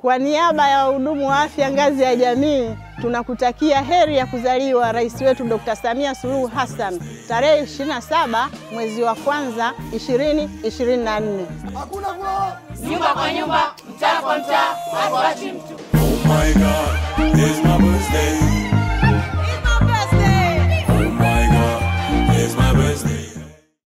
Kwa niaba ya wahudumu wa afya ngazi ya jamii, tunakutakia heri ya kuzaliwa Rais wetu Dr. Samia Suluhu Hassan tarehe 27 mwezi wa kwanza 2024. Hakuna kula. Nyumba kwa nyumba, mtaa kwa mtaa, hatuachi mtu. Oh my God, it's my birthday.